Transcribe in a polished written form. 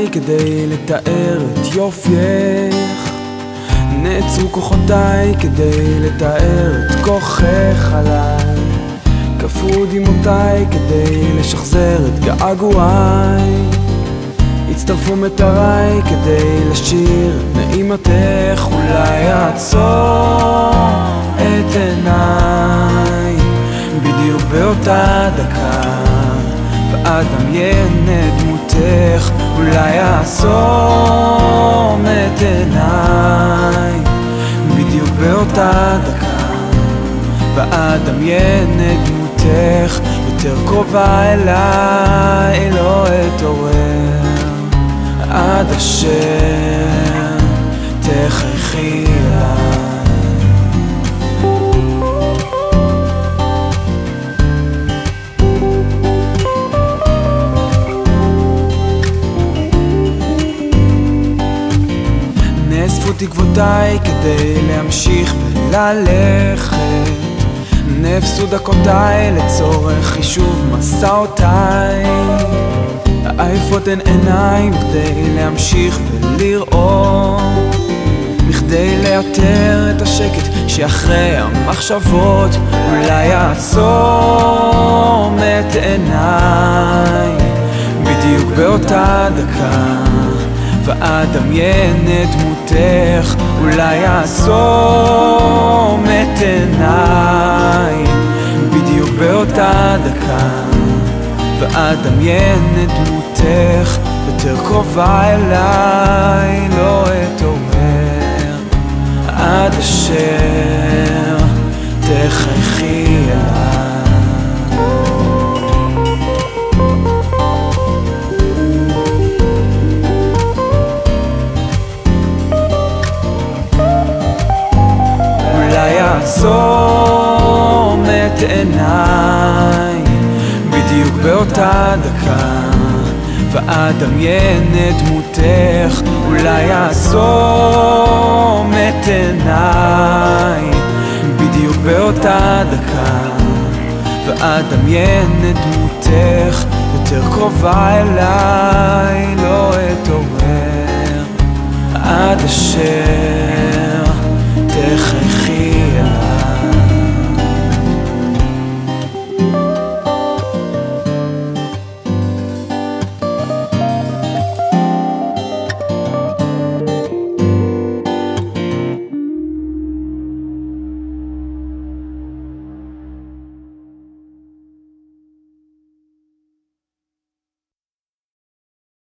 כוחותיי כדי לתאר את יופייך, נעצרו כוחותיי כדי לתאר את כוחך עליי, כפו דמעותיי כדי לשחזר את געגועיי, הצטרפו מטריי כדי לשיר נעימתך. אולי אעצור את עיניי בדיוק באותה דקה ואדמיין את דמותך. אולי אעצום את עיניי בדיוק באותה דקה ואדמיין את דמותך. יותר קרובה אליי לא אתעורר עד אשר תחייכי אליי. נאספו תקוותיי כדי להמשיך וללכת, נאפסו דקותיי לצורך חישוב מסעותיי, העייפות הן עיניים כדי להמשיך ולראות, בכדי לאתר את השקט שאחרי המחשבות. אולי אעצום את עיניי בדיוק באותה דקה ואדמיין את דמותך. אולי אעצום את עיניי בדיוק באותה דקה ואדמיין את דמותך. יותר קרובה אליי לא אתעורר עד אשר תחייכי אליי. אולי אעצום את עיניי בדיוק באותה דקה ואדמיין את דמותך. אולי אעצום את עיניי בדיוק באותה דקה ואדמיין את דמותך. יותר קרובה אליי לא אתעורר עד אשר